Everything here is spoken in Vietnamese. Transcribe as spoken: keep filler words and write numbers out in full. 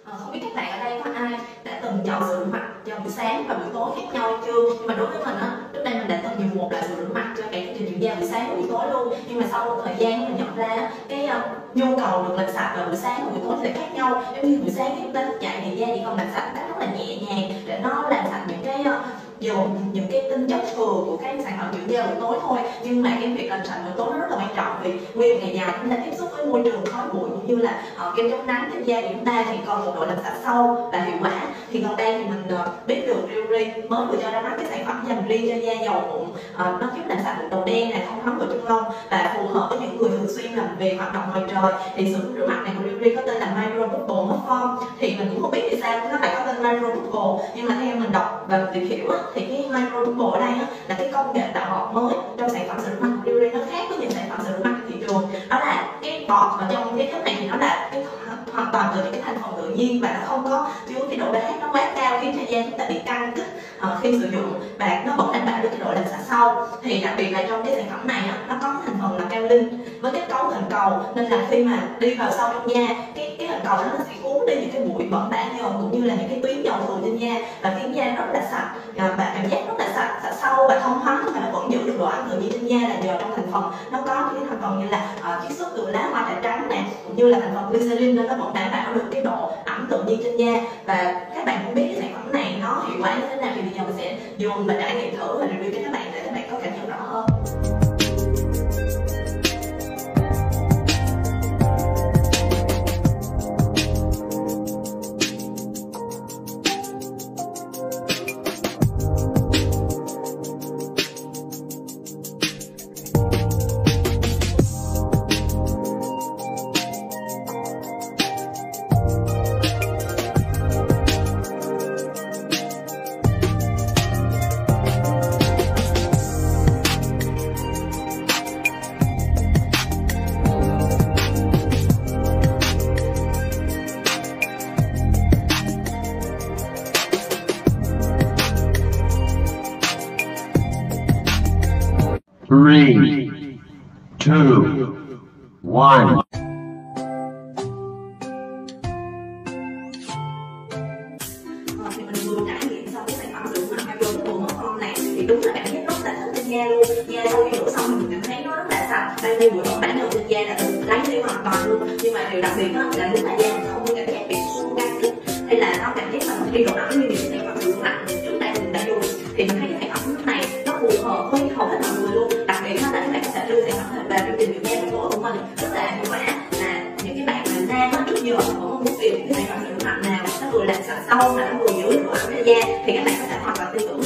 Ờ, không biết các bạn ở đây có ai đã từng chọn sữa rửa mặt cho buổi sáng và buổi tối khác nhau hay chưa? Nhưng mà đối với mình á, trước đây mình đã từng dùng một loại sữa rửa mặt cho cả chương trình dưỡng da buổi sáng và buổi tối luôn. Nhưng mà sau một thời gian mình nhận ra cái uh, nhu cầu được làm sạch vào buổi sáng và buổi tối thì khác nhau. Giống như buổi sáng khi chúng ta thức dậy thì da chỉ còn làm sạch rất là nhẹ nhàng để nó làm sạch những cái uh, dùng những cái tinh chất thừa của cái sản phẩm dưỡng da buổi tối thôi. Nhưng mà cái việc làm sạch buổi tối nó rất là quan trọng, vì nguyên ngày dài chúng ta tiếp xúc với môi trường khói bụi cũng như là uh, kem chống nắng trên da của chúng ta thì còn một độ làm sạch sâu và hiệu quả. Thì gần đây thì mình uh, biết được Riri mới vừa cho ra mắt cái sản phẩm dành riêng cho da dầu mụn, uh, nó giúp làm sạch mụn đầu đen này, thông thấm vào chân lông và phù hợp với những người thường xuyên làm việc hoạt động ngoài trời. Thì sữa rửa mặt này của Riri có tên là Micro Bubble Hot Form. Thì mình cũng không biết vì sao nó lại có tên Micro Bubble, nhưng mà theo mình đọc và tìm hiểu á, thì cái Micro Bubble ở đây á, là cái công nghệ tạo bọt mới trong sản phẩm sữa rửa mặt của Riri. Nó khác với những sản phẩm sữa rửa mặt trên thị trường, đó là cái bọt ở trong cái chất này thì nó là cái hoàn toàn từ những cái thành phần tự nhiên và nó không có chứa cái độ pH nó quá cao khiến cho da chúng ta bị căng kích uh, khi sử dụng, và nó vẫn đảm bảo được cái độ làm sạch sâu. Thì đặc biệt là trong cái sản phẩm này á, nó có thành phần là kaolin với kết cấu hình cầu, nên là khi mà đi vào sâu trong da, cái cái hình cầu đó nó sẽ cuốn đi những cái bụi bẩn bã nhờn cũng như là những cái tuyến dầu thừa trên da và khiến da rất là sạch uh, và cảm giác rất là sạch, sạch sâu và thông thoáng, và nó vẫn giữ được độ ẩm tự nhiên trên da là nhờ trong thành phần nó có những cái thành phần như là uh, chiết xuất từ lá hoa cải trắng nè, cũng như là thành phần glycerin, nên nó vẫn đảm bảo được cái độ ẩm tự nhiên trên da. Và các bạn cũng biết cái sản phẩm này nó hiệu quả như thế nào, thì bây giờ mình sẽ dùng và trải nghiệm thử và review cho các bạn để các bạn có cảm nhận rõ hơn. Three, two, one. Ờ, thì mình vừa trải nghiệm xong cái sản phẩm sữa rửa mặt Micro Bubble Hot Form này thì đúng là cảm giác rất là thích trên da luôn. Da sau khi rửa xong mình cảm thấy nó rất là sạch, đang đi bụi bẩn bã nhờn trên da là được lấy đi hoàn toàn luôn. Nhưng mà điều đặc biệt đó là lúc mà da mình không có cảm giác bị sung căng kích hay là nó cảm giác là mình đi độ ẩm như những sản phẩm sữa rửa mặt trước đây mình đã dùng, thì mình thấy cái sản phẩm này nó phù hợp với hầu hết mọi người luôn. Đặc biệt là các bạn có thể đưa sản phẩm này vào chương trình dưỡng da buổi tối của mình rất là hiệu quả. Là những cái bạn mà da trước giờ vẫn không muốn tìm những cái sản phẩm sữa rửa mặt nào nó vừa làm sạch sâu mà nó vừa giữ được độ ẩm cho da, thì các bạn có thể hoàn toàn tin tưởng